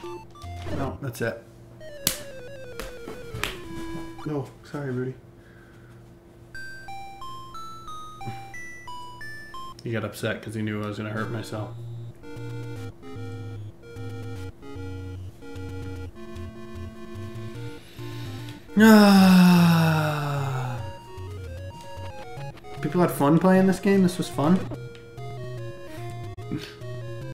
No, that's it. No, sorry, Rudy. He got upset because he knew I was going to hurt myself. People had fun playing this game. This was fun.